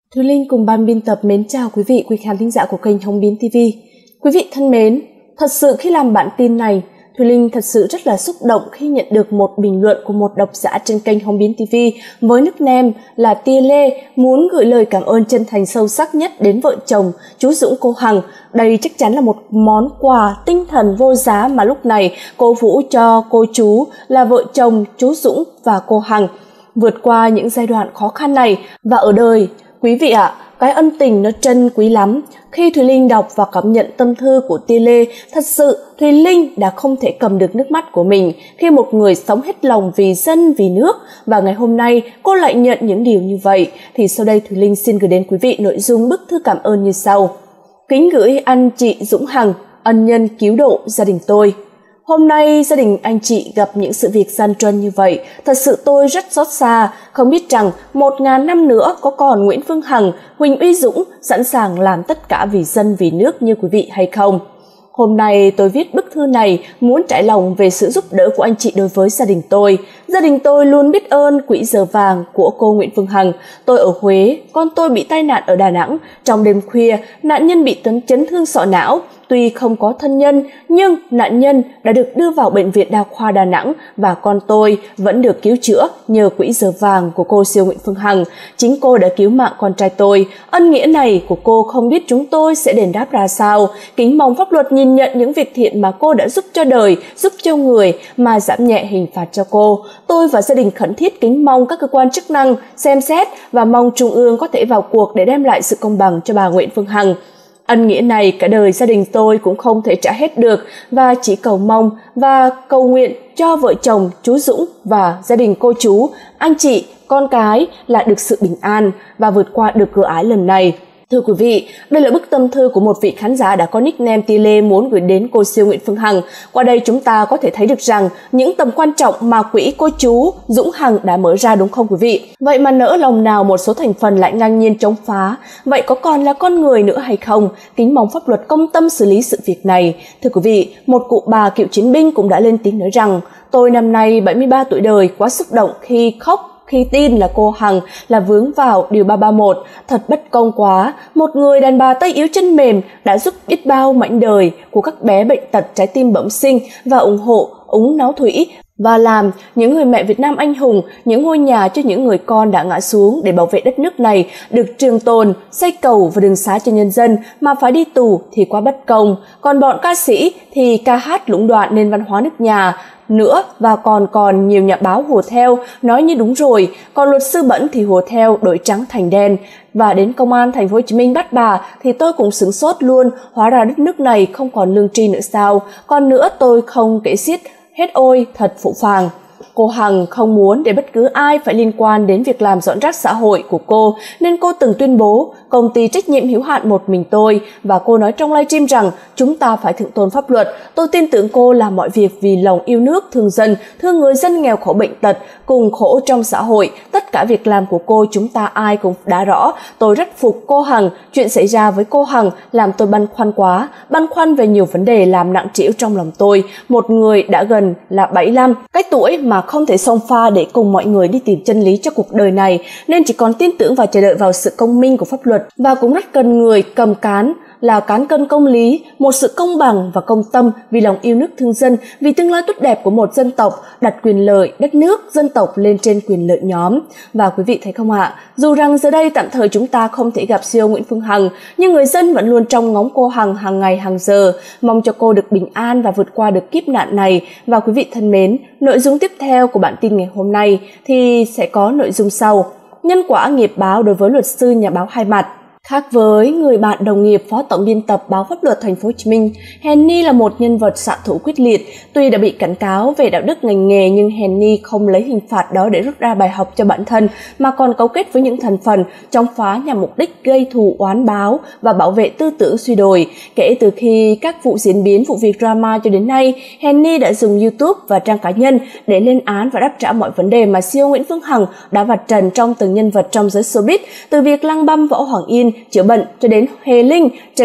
Thùy Linh cùng ban biên tập mến chào quý vị khán thính giả của kênh Hồng Biến TV. Quý vị thân mến, thật sự khi làm bản tin này, Thùy Linh thật sự rất là xúc động khi nhận được một bình luận của một độc giả trên kênh Hồng Biến TV với nickname là Tia Lê muốn gửi lời cảm ơn chân thành sâu sắc nhất đến vợ chồng chú Dũng cô Hằng. Đây chắc chắn là một món quà tinh thần vô giá mà lúc này cô Vũ cho cô chú là vợ chồng chú Dũng và cô Hằng vượt qua những giai đoạn khó khăn này. Và ở đời, quý vị ạ, cái ân tình nó trân quý lắm. Khi Thùy Linh đọc và cảm nhận tâm thư của Tia Lê, thật sự Thùy Linh đã không thể cầm được nước mắt của mình khi một người sống hết lòng vì dân, vì nước. Và ngày hôm nay cô lại nhận những điều như vậy. Thì sau đây Thùy Linh xin gửi đến quý vị nội dung bức thư cảm ơn như sau. Kính gửi anh chị Dũng Hằng, ân nhân cứu độ gia đình tôi. Hôm nay gia đình anh chị gặp những sự việc gian truân như vậy, thật sự tôi rất xót xa, không biết rằng 1000 năm nữa có còn Nguyễn Phương Hằng, Huỳnh Uy Dũng sẵn sàng làm tất cả vì dân vì nước như quý vị hay không. Hôm nay tôi viết bức thư này muốn trải lòng về sự giúp đỡ của anh chị đối với gia đình tôi. Gia đình tôi luôn biết ơn quỹ giờ vàng của cô Nguyễn Phương Hằng. Tôi ở Huế, con tôi bị tai nạn ở Đà Nẵng. Trong đêm khuya, nạn nhân bị chấn thương sọ não. Tuy không có thân nhân, nhưng nạn nhân đã được đưa vào Bệnh viện Đa khoa Đà Nẵng và con tôi vẫn được cứu chữa nhờ quỹ giờ vàng của cô siêu Nguyễn Phương Hằng. Chính cô đã cứu mạng con trai tôi. Ân nghĩa này của cô không biết chúng tôi sẽ đền đáp ra sao. Kính mong pháp luật nhìn nhận những việc thiện mà cô đã giúp cho đời, giúp cho người mà giảm nhẹ hình phạt cho cô. Tôi và gia đình khẩn thiết kính mong các cơ quan chức năng xem xét và mong Trung ương có thể vào cuộc để đem lại sự công bằng cho bà Nguyễn Phương Hằng. Ân nghĩa này cả đời gia đình tôi cũng không thể trả hết được và chỉ cầu mong và cầu nguyện cho vợ chồng chú Dũng và gia đình cô chú, anh chị, con cái là được sự bình an và vượt qua được cửa ải lần này. Thưa quý vị, đây là bức tâm thư của một vị khán giả đã có nickname Tia Lê muốn gửi đến cô siêu Nguyễn Phương Hằng. Qua đây chúng ta có thể thấy được rằng những tầm quan trọng mà quỹ cô chú Dũng Hằng đã mở ra, đúng không quý vị? Vậy mà nỡ lòng nào một số thành phần lại ngang nhiên chống phá, vậy có còn là con người nữa hay không? Kính mong pháp luật công tâm xử lý sự việc này. Thưa quý vị, một cụ bà cựu chiến binh cũng đã lên tiếng nói rằng tôi năm nay 73 tuổi đời, quá xúc động khi khóc khi tin là cô Hằng là vướng vào điều 331, thật bất công quá. Một người đàn bà tay yếu chân mềm đã giúp biết bao mảnh đời của các bé bệnh tật trái tim bẩm sinh và ủng hộ úng náu thủy và làm những người mẹ Việt Nam anh hùng, những ngôi nhà cho những người con đã ngã xuống để bảo vệ đất nước này được trường tồn, xây cầu và đường xá cho nhân dân mà phải đi tù thì quá bất công. Còn bọn ca sĩ thì ca hát lũng đoạn nền văn hóa nước nhà nữa và còn nhiều nhà báo hùa theo nói như đúng rồi, còn luật sư bẩn thì hùa theo đổi trắng thành đen. Và đến công an thành phố Hồ Chí Minh bắt bà thì tôi cũng sửng sốt luôn, hóa ra đất nước này không còn lương tri nữa sao? Còn nữa tôi không kể xiết hết, ôi thật phụ phàng. Cô Hằng không muốn để bất cứ ai phải liên quan đến việc làm dọn rác xã hội của cô, nên cô từng tuyên bố công ty trách nhiệm hữu hạn một mình tôi, và cô nói trong livestream rằng chúng ta phải thượng tôn pháp luật. Tôi tin tưởng cô làm mọi việc vì lòng yêu nước, thương dân, thương người dân nghèo khổ bệnh tật, cùng khổ trong xã hội. Tất cả việc làm của cô chúng ta ai cũng đã rõ. Tôi rất phục cô Hằng. Chuyện xảy ra với cô Hằng làm tôi băn khoăn quá, băn khoăn về nhiều vấn đề làm nặng trĩu trong lòng tôi. Một người đã gần là 75, cái tuổi mà không thể xông pha để cùng mọi người đi tìm chân lý cho cuộc đời này, nên chỉ còn tin tưởng và chờ đợi vào sự công minh của pháp luật, và cũng rất cần người cầm cán là cán cân công lý, một sự công bằng và công tâm vì lòng yêu nước thương dân, vì tương lai tốt đẹp của một dân tộc, đặt quyền lợi đất nước, dân tộc lên trên quyền lợi nhóm. Và quý vị thấy không ạ, dù rằng giờ đây tạm thời chúng ta không thể gặp siêu Nguyễn Phương Hằng, nhưng người dân vẫn luôn trông ngóng cô Hằng hàng ngày hàng giờ, mong cho cô được bình an và vượt qua được kiếp nạn này. Và quý vị thân mến, nội dung tiếp theo của bản tin ngày hôm nay thì sẽ có nội dung sau: nhân quả nghiệp báo đối với luật sư nhà báo Hai Mặt. Khác với người bạn đồng nghiệp phó tổng biên tập báo Pháp luật Thành phố Hồ Chí Minh, Henny là một nhân vật xạ thủ quyết liệt. Tuy đã bị cảnh cáo về đạo đức ngành nghề, nhưng Henny không lấy hình phạt đó để rút ra bài học cho bản thân, mà còn cấu kết với những thành phần chống phá nhằm mục đích gây thù oán báo và bảo vệ tư tưởng suy đồi. Kể từ khi các vụ diễn biến vụ việc drama cho đến nay, Henny đã dùng YouTube và trang cá nhân để lên án và đáp trả mọi vấn đề mà siêu Nguyễn Phương Hằng đã vạch trần trong từng nhân vật trong giới showbiz, từ việc lăng băm Võ Hoàng Yên chữa bệnh cho đến Hề Linh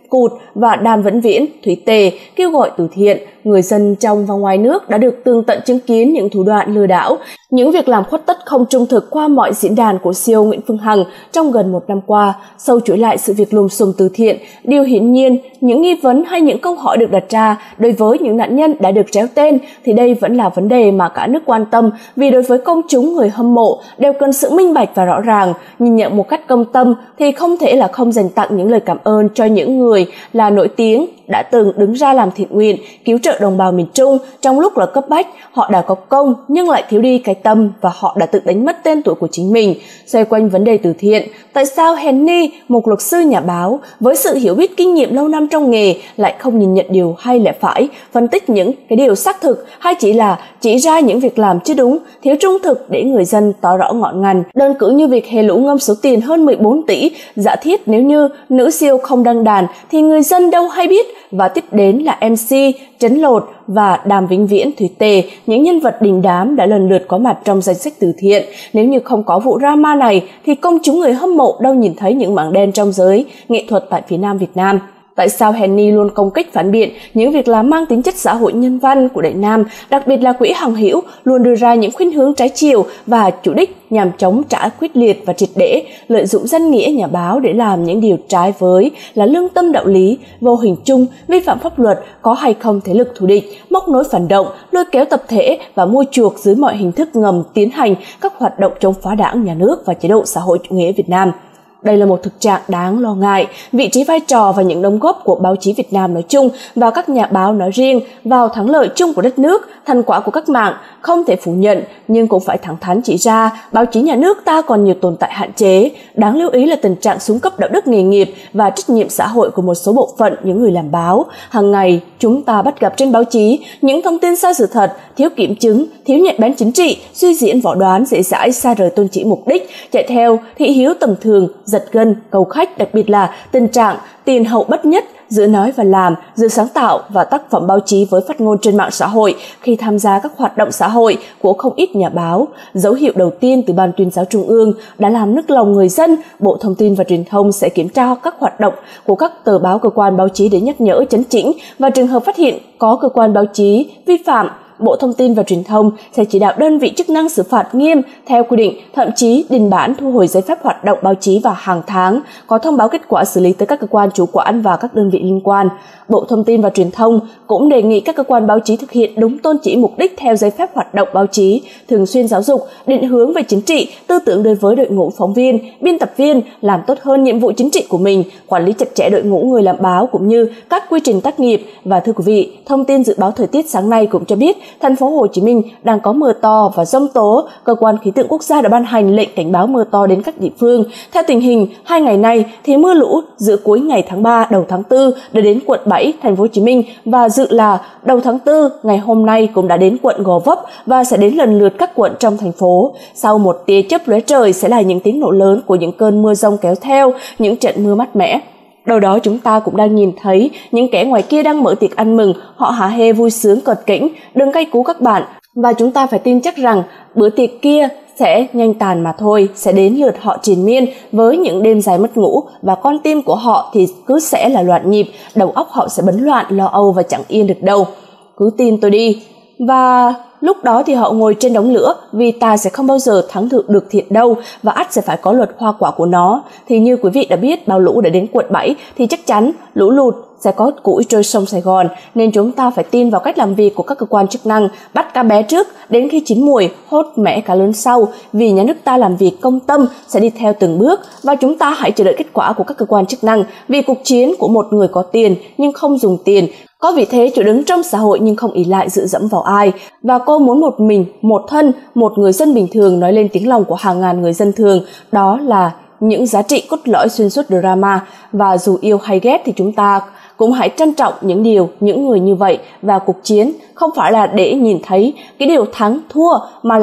Cụt và Đàm Vĩnh Viễn, Thúy Tề kêu gọi từ thiện. Người dân trong và ngoài nước đã được tường tận chứng kiến những thủ đoạn lừa đảo, những việc làm khuất tất không trung thực qua mọi diễn đàn của CEO Nguyễn Phương Hằng trong gần một năm qua. Sâu chuỗi lại sự việc lùm xùm từ thiện, điều hiển nhiên, những nghi vấn hay những câu hỏi được đặt ra đối với những nạn nhân đã được tréo tên thì đây vẫn là vấn đề mà cả nước quan tâm, vì đối với công chúng, người hâm mộ đều cần sự minh bạch và rõ ràng. Nhìn nhận một cách công tâm thì không thể là không dành tặng những lời cảm ơn cho những người là nổi tiếng đã từng đứng ra làm thiện nguyện, cứu trợ đồng bào miền Trung trong lúc là cấp bách. Họ đã có công nhưng lại thiếu đi cái tâm và họ đã tự đánh mất tên tuổi của chính mình. Xoay quanh vấn đề từ thiện, tại sao Henny, một luật sư nhà báo với sự hiểu biết kinh nghiệm lâu năm trong nghề, lại không nhìn nhận điều hay lẽ phải, phân tích những cái điều xác thực, hay chỉ là chỉ ra những việc làm chưa đúng, thiếu trung thực để người dân tỏ rõ ngọn ngành? Đơn cử như việc Hề Lũ ngâm số tiền hơn 14 tỷ, giả thiết nếu như nữ siêu không đăng đàn thì người dân đâu hay biết, và tiếp đến là MC Trấn Lột và Đàm Vĩnh Viễn, Thúy Tề, những nhân vật đình đám đã lần lượt có mặt trong danh sách từ thiện. Nếu như không có vụ drama này thì công chúng, người hâm mộ đâu nhìn thấy những mảng đen trong giới nghệ thuật tại phía Nam Việt Nam. Tại sao Henny luôn công kích phản biện những việc làm mang tính chất xã hội nhân văn của Đại Nam, đặc biệt là Quỹ Hằng Hữu luôn đưa ra những khuynh hướng trái chiều và chủ đích nhằm chống trả quyết liệt và triệt để, lợi dụng danh nghĩa nhà báo để làm những điều trái với là lương tâm đạo lý, vô hình chung vi phạm pháp luật, có hay không thế lực thù địch, móc nối phản động, lôi kéo tập thể và mua chuộc dưới mọi hình thức ngầm tiến hành các hoạt động chống phá Đảng, Nhà nước và chế độ xã hội chủ nghĩa Việt Nam. Đây là một thực trạng đáng lo ngại. Vị trí, vai trò và những đóng góp của báo chí Việt Nam nói chung và các nhà báo nói riêng vào thắng lợi chung của đất nước, thành quả của cách mạng không thể phủ nhận, nhưng cũng phải thẳng thắn chỉ ra báo chí nhà nước ta còn nhiều tồn tại hạn chế. Đáng lưu ý là tình trạng xuống cấp đạo đức nghề nghiệp và trách nhiệm xã hội của một số bộ phận những người làm báo. Hàng ngày chúng ta bắt gặp trên báo chí những thông tin sai sự thật, thiếu kiểm chứng, thiếu nhạy bén chính trị, suy diễn võ đoán, dễ dãi xa rời tôn chỉ mục đích, chạy theo thị hiếu tầm thường, giật gân, cầu khách, đặc biệt là tình trạng tiền hậu bất nhất giữa nói và làm, giữa sáng tạo và tác phẩm báo chí với phát ngôn trên mạng xã hội khi tham gia các hoạt động xã hội của không ít nhà báo. Dấu hiệu đầu tiên từ Ban Tuyên giáo Trung ương đã làm nức lòng người dân. Bộ Thông tin và Truyền thông sẽ kiểm tra các hoạt động của các tờ báo, cơ quan báo chí để nhắc nhở, chấn chỉnh, và trường hợp phát hiện có cơ quan báo chí vi phạm, Bộ Thông tin và Truyền thông sẽ chỉ đạo đơn vị chức năng xử phạt nghiêm theo quy định, thậm chí đình bản, thu hồi giấy phép hoạt động báo chí và hàng tháng có thông báo kết quả xử lý tới các cơ quan chủ quản và các đơn vị liên quan. Bộ Thông tin và Truyền thông cũng đề nghị các cơ quan báo chí thực hiện đúng tôn chỉ mục đích theo giấy phép hoạt động báo chí, thường xuyên giáo dục, định hướng về chính trị, tư tưởng đối với đội ngũ phóng viên, biên tập viên, làm tốt hơn nhiệm vụ chính trị của mình, quản lý chặt chẽ đội ngũ người làm báo cũng như các quy trình tác nghiệp. Và thưa quý vị, thông tin dự báo thời tiết sáng nay cũng cho biết thành phố Hồ Chí Minh đang có mưa to và dông tố. Cơ quan khí tượng quốc gia đã ban hành lệnh cảnh báo mưa to đến các địa phương. Theo tình hình 2 ngày nay thì mưa lũ giữa cuối ngày tháng 3 đầu tháng 4 đã đến quận 7 thành phố Hồ Chí Minh, và dự là đầu tháng 4 ngày hôm nay cũng đã đến quận Gò Vấp và sẽ đến lần lượt các quận trong thành phố. Sau một tia chớp lóe trời sẽ là những tiếng nổ lớn của những cơn mưa dông kéo theo những trận mưa mát mẻ. Đâu đó chúng ta cũng đang nhìn thấy những kẻ ngoài kia đang mở tiệc ăn mừng, họ hả hê vui sướng cợt kỉnh, đừng cay cú các bạn. Và chúng ta phải tin chắc rằng bữa tiệc kia sẽ nhanh tàn mà thôi, sẽ đến lượt họ triền miên với những đêm dài mất ngủ, và con tim của họ thì cứ sẽ là loạn nhịp, đầu óc họ sẽ bấn loạn, lo âu và chẳng yên được đâu. Cứ tin tôi đi. Và lúc đó thì họ ngồi trên đống lửa, vì ta sẽ không bao giờ thắng được thiện đâu, và ắt sẽ phải có luật hoa quả của nó. Thì như quý vị đã biết, bão lũ đã đến quận 7 thì chắc chắn lũ lụt sẽ có củi trôi sông Sài Gòn, nên chúng ta phải tin vào cách làm việc của các cơ quan chức năng, bắt cá bé trước, đến khi chín mùi hốt mẻ cá lớn sau, vì nhà nước ta làm việc công tâm sẽ đi theo từng bước, và chúng ta hãy chờ đợi kết quả của các cơ quan chức năng, vì cuộc chiến của một người có tiền nhưng không dùng tiền, có vị thế chỗ đứng trong xã hội nhưng không ỷ lại dựa dẫm vào ai. Và cô muốn một mình, một thân, một người dân bình thường nói lên tiếng lòng của hàng ngàn người dân thường, đó là những giá trị cốt lõi xuyên suốt drama. Và dù yêu hay ghét thì chúng ta cũng hãy trân trọng những người như vậy. Và cuộc chiến không phải là để nhìn thấy cái điều thắng thua, mà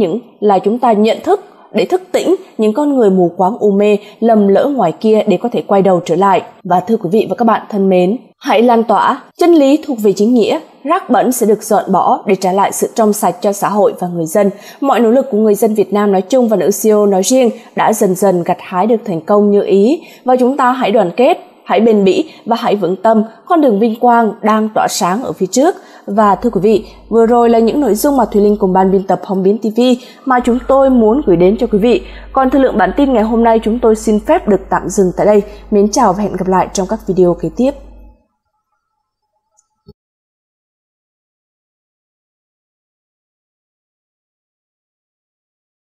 là chúng ta nhận thức, để thức tỉnh những con người mù quáng u mê lầm lỡ ngoài kia để có thể quay đầu trở lại. Và thưa quý vị và các bạn thân mến, hãy lan tỏa chân lý thuộc về chính nghĩa, rác bẩn sẽ được dọn bỏ để trả lại sự trong sạch cho xã hội và người dân. Mọi nỗ lực của người dân Việt Nam nói chung và nữ CEO nói riêng đã dần dần gặt hái được thành công như ý, và chúng ta hãy đoàn kết, hãy bền bỉ và hãy vững tâm, con đường vinh quang đang tỏa sáng ở phía trước. Và thưa quý vị, vừa rồi là những nội dung mà Thùy Linh cùng ban biên tập Hồng Biến TV mà chúng tôi muốn gửi đến cho quý vị. Còn thời lượng bản tin ngày hôm nay chúng tôi xin phép được tạm dừng tại đây. Mến chào và hẹn gặp lại trong các video kế tiếp.